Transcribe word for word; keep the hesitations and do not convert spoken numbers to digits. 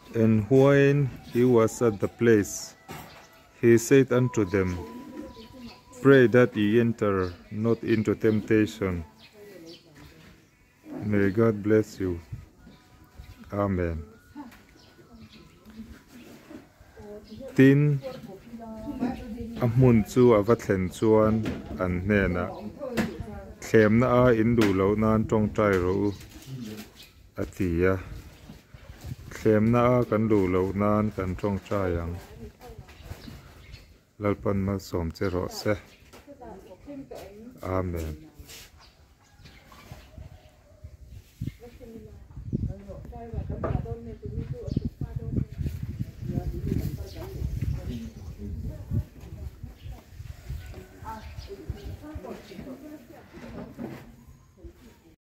And when he was at the place, he said unto them, Pray that ye enter not into temptation. May God bless you. Amen. Tin amun chu avathen chuan an hnena thlemna a indu lo nan tong trai ro atia thlemna a kan du lo nan kan tong trai yang lalpan ma som che ro se. Amen.